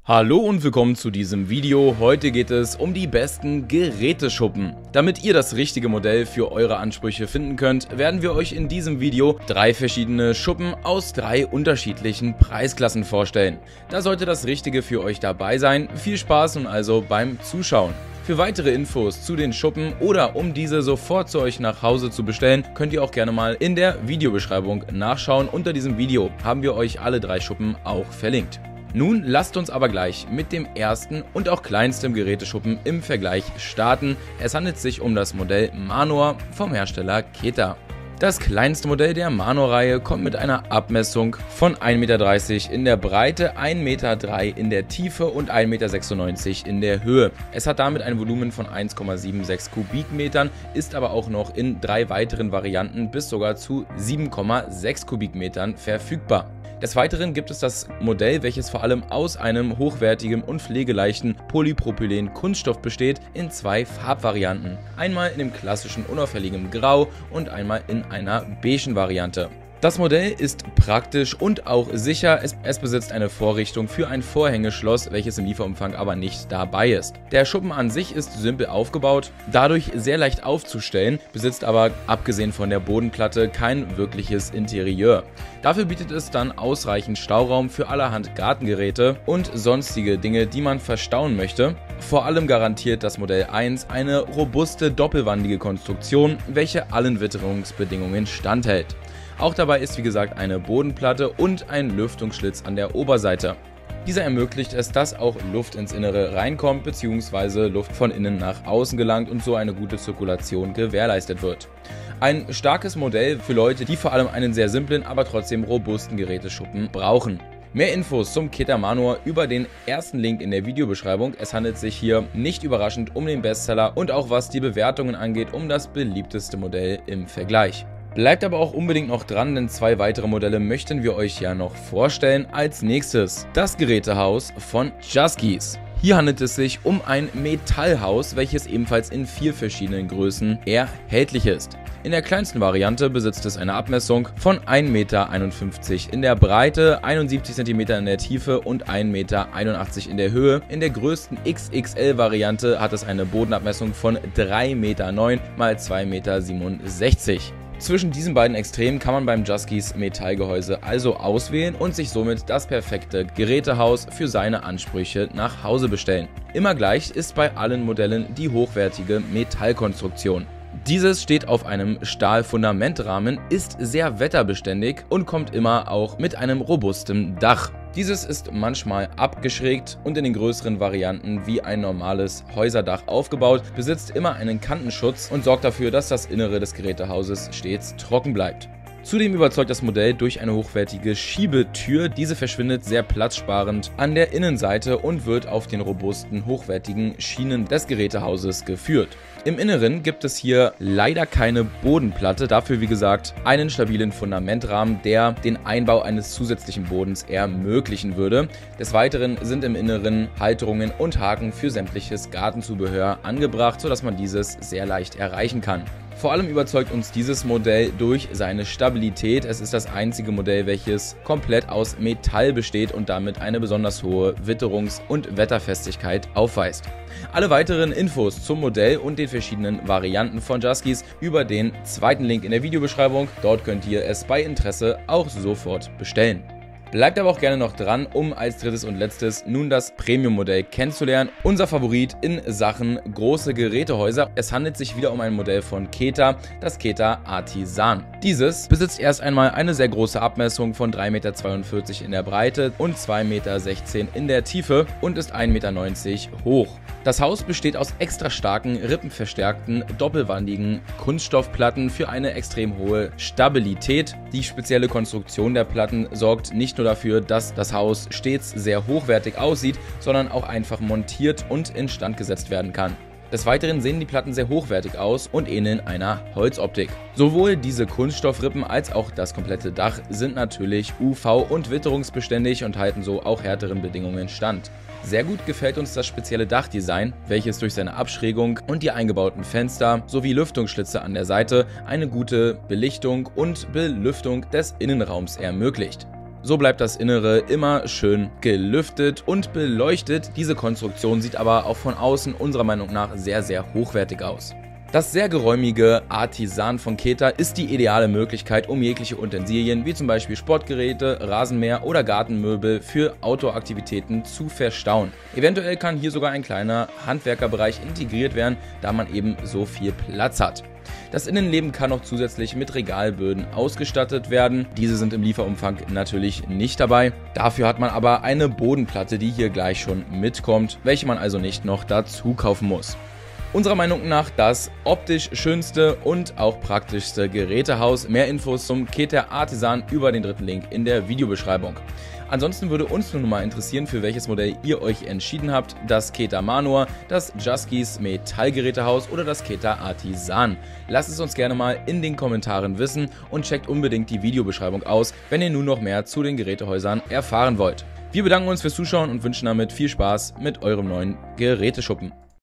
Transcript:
Hallo und willkommen zu diesem Video. Heute geht es um die besten Geräteschuppen. Damit ihr das richtige Modell für eure Ansprüche finden könnt, werden wir euch in diesem Video 3 verschiedene Schuppen aus 3 unterschiedlichen Preisklassen vorstellen. Da sollte das Richtige für euch dabei sein. Viel Spaß nun also beim Zuschauen. Für weitere Infos zu den Schuppen oder um diese sofort zu euch nach Hause zu bestellen, könnt ihr auch gerne mal in der Videobeschreibung nachschauen. Unter diesem Video haben wir euch alle 3 Schuppen auch verlinkt. Nun lasst uns aber gleich mit dem ersten und auch kleinsten Geräteschuppen im Vergleich starten. Es handelt sich um das Modell Manor vom Hersteller Keta. Das kleinste Modell der Manor-Reihe kommt mit einer Abmessung von 1,30 Meter in der Breite, 1,3 Meter in der Tiefe und 1,96 Meter in der Höhe. Es hat damit ein Volumen von 1,76 Kubikmetern, ist aber auch noch in 3 weiteren Varianten bis sogar zu 7,6 Kubikmetern verfügbar. Des Weiteren gibt es das Modell, welches vor allem aus einem hochwertigen und pflegeleichten Polypropylen-Kunststoff besteht, in 2 Farbvarianten. Einmal in dem klassischen unauffälligen Grau und einmal in einer beigen Variante. Das Modell ist praktisch und auch sicher. Es besitzt eine Vorrichtung für ein Vorhängeschloss, welches im Lieferumfang aber nicht dabei ist. Der Schuppen an sich ist simpel aufgebaut, dadurch sehr leicht aufzustellen, besitzt aber abgesehen von der Bodenplatte kein wirkliches Interieur. Dafür bietet es dann ausreichend Stauraum für allerhand Gartengeräte und sonstige Dinge, die man verstauen möchte. Vor allem garantiert das Modell 1 eine robuste doppelwandige Konstruktion, welche allen Witterungsbedingungen standhält. Auch dabei ist wie gesagt eine Bodenplatte und ein Lüftungsschlitz an der Oberseite. Dieser ermöglicht es, dass auch Luft ins Innere reinkommt bzw. Luft von innen nach außen gelangt und so eine gute Zirkulation gewährleistet wird. Ein starkes Modell für Leute, die vor allem einen sehr simplen, aber trotzdem robusten Geräteschuppen brauchen. Mehr Infos zum Keta Manor über den ersten Link in der Videobeschreibung. Es handelt sich hier nicht überraschend um den Bestseller und auch was die Bewertungen angeht, um das beliebteste Modell im Vergleich. Bleibt aber auch unbedingt noch dran, denn 2 weitere Modelle möchten wir euch ja noch vorstellen. Als nächstes das Gerätehaus von Juskees. Hier handelt es sich um ein Metallhaus, welches ebenfalls in 4 verschiedenen Größen erhältlich ist. In der kleinsten Variante besitzt es eine Abmessung von 1,51 Meter in der Breite, 71 cm in der Tiefe und 1,81 Meter in der Höhe. In der größten XXL-Variante hat es eine Bodenabmessung von 3,9 Meter x 2,67 Meter. Zwischen diesen beiden Extremen kann man beim Juskees Metallgehäuse also auswählen und sich somit das perfekte Gerätehaus für seine Ansprüche nach Hause bestellen. Immer gleich ist bei allen Modellen die hochwertige Metallkonstruktion. Dieses steht auf einem Stahlfundamentrahmen, ist sehr wetterbeständig und kommt immer auch mit einem robusten Dach. Dieses ist manchmal abgeschrägt und in den größeren Varianten wie ein normales Häuserdach aufgebaut, besitzt immer einen Kantenschutz und sorgt dafür, dass das Innere des Gerätehauses stets trocken bleibt. Zudem überzeugt das Modell durch eine hochwertige Schiebetür. Diese verschwindet sehr platzsparend an der Innenseite und wird auf den robusten, hochwertigen Schienen des Gerätehauses geführt. Im Inneren gibt es hier leider keine Bodenplatte, dafür wie gesagt einen stabilen Fundamentrahmen, der den Einbau eines zusätzlichen Bodens ermöglichen würde. Des Weiteren sind im Inneren Halterungen und Haken für sämtliches Gartenzubehör angebracht, sodass man dieses sehr leicht erreichen kann. Vor allem überzeugt uns dieses Modell durch seine Stabilität. Es ist das einzige Modell, welches komplett aus Metall besteht und damit eine besonders hohe Witterungs- und Wetterfestigkeit aufweist. Alle weiteren Infos zum Modell und den verschiedenen Varianten von Juskees über den zweiten Link in der Videobeschreibung. Dort könnt ihr es bei Interesse auch sofort bestellen. Bleibt aber auch gerne noch dran, um als drittes und letztes nun das Premium-Modell kennenzulernen. Unser Favorit in Sachen große Gerätehäuser. Es handelt sich wieder um ein Modell von Keta, das Keta Artisan. Dieses besitzt erst einmal eine sehr große Abmessung von 3,42 Meter in der Breite und 2,16 Meter in der Tiefe und ist 1,90 Meter hoch. Das Haus besteht aus extra starken, rippenverstärkten, doppelwandigen Kunststoffplatten für eine extrem hohe Stabilität. Die spezielle Konstruktion der Platten sorgt nicht nur dafür, dass das Haus stets sehr hochwertig aussieht, sondern auch einfach montiert und instand gesetzt werden kann. Des Weiteren sehen die Platten sehr hochwertig aus und ähneln einer Holzoptik. Sowohl diese Kunststoffrippen als auch das komplette Dach sind natürlich UV- und witterungsbeständig und halten so auch härteren Bedingungen stand. Sehr gut gefällt uns das spezielle Dachdesign, welches durch seine Abschrägung und die eingebauten Fenster sowie Lüftungsschlitze an der Seite eine gute Belichtung und Belüftung des Innenraums ermöglicht. So bleibt das Innere immer schön gelüftet und beleuchtet. Diese Konstruktion sieht aber auch von außen unserer Meinung nach sehr, sehr hochwertig aus. Das sehr geräumige Artisan von Keta ist die ideale Möglichkeit, um jegliche Utensilien wie zum Beispiel Sportgeräte, Rasenmäher oder Gartenmöbel für Outdoor-Aktivitäten zu verstauen. Eventuell kann hier sogar ein kleiner Handwerkerbereich integriert werden, da man eben so viel Platz hat. Das Innenleben kann noch zusätzlich mit Regalböden ausgestattet werden. Diese sind im Lieferumfang natürlich nicht dabei. Dafür hat man aber eine Bodenplatte, die hier gleich schon mitkommt, welche man also nicht noch dazu kaufen muss. Unserer Meinung nach das optisch schönste und auch praktischste Gerätehaus. Mehr Infos zum Keta Artisan über den dritten Link in der Videobeschreibung. Ansonsten würde uns nur noch mal interessieren, für welches Modell ihr euch entschieden habt. Das Keta Manor, das Juskis Metallgerätehaus oder das Keta Artisan. Lasst es uns gerne mal in den Kommentaren wissen und checkt unbedingt die Videobeschreibung aus, wenn ihr nun noch mehr zu den Gerätehäusern erfahren wollt. Wir bedanken uns fürs Zuschauen und wünschen damit viel Spaß mit eurem neuen Geräteschuppen.